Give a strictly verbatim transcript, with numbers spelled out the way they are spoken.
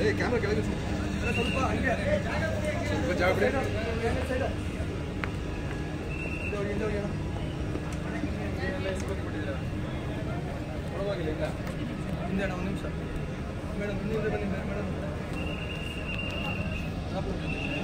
ಏ ಕ್ಯಾಮ್ರಾ ಕೆಳಗೆ ಸ್ವಲ್ಪ ಹಂಗೆ ಸ್ವಲ್ಪ ಜಾಗ ಬಿಡಿ ಪರವಾಗಿಲ್ಲ ಹಿಂದೆ ಒಂದು ನಿಮಿಷ ಮೇಡಮ್ ಹಿಂದೆ ಬನ್ನಿ ಮೇಡಮ್